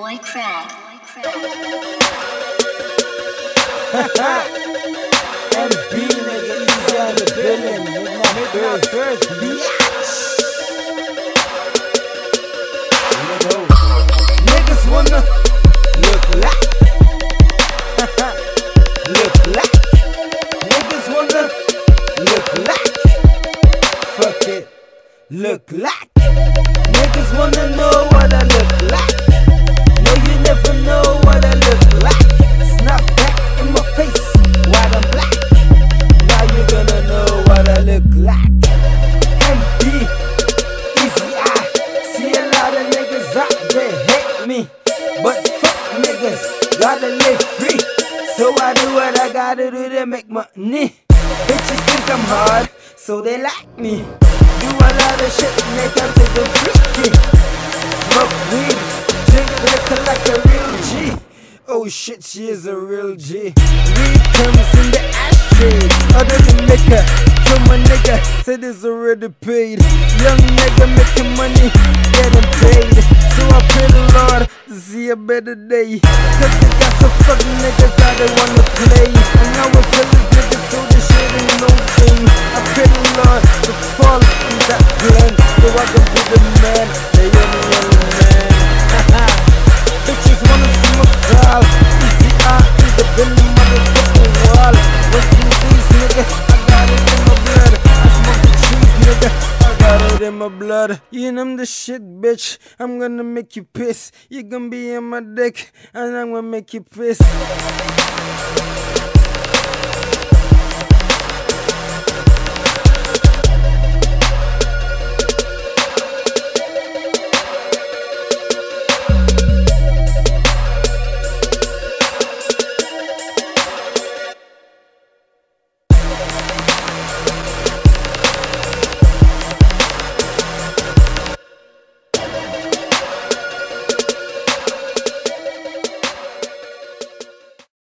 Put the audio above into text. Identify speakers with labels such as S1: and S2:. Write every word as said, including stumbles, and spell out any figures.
S1: boy Craig.
S2: M B nigga, easy on the billion. Midnight Birds, Birds, bitch. Niggas wanna look like, look like. Niggas wanna look like, fuck it, look like. Niggas wanna know what I look like. No, you never know what I look like. Snap back in my face while I'm black. Now you gonna know what I look like. M B, easy I. See a lot of niggas out there hate me, but fuck niggas, gotta live free. So I do what I gotta do to make money. Bitches think I'm hard, so they like me. Do a lot of shit and they come to the freaky. Smoke weed, drink liquor like a real G. Oh shit, she is a real G. Weed comes in the ashtray, other than liquor. So my nigga said it's already paid. Young nigga making money, getting paid. So I pray the Lord to see a better day. Cause they got some fucking niggas how they wanna play. And I will tell these niggas so this shit ain't no thing. I pray the Lord to fall in that plan, so I can be the man, the young young man. Bitches wanna see my style. Easy I in the Billy motherfucking wall. West Indies nigga, I got it in my blood. I smoke the trees nigga, I got it in my blood. You know I'm the shit bitch, I'm gonna make you piss. You gonna be on my dick, and I'm gonna make you piss.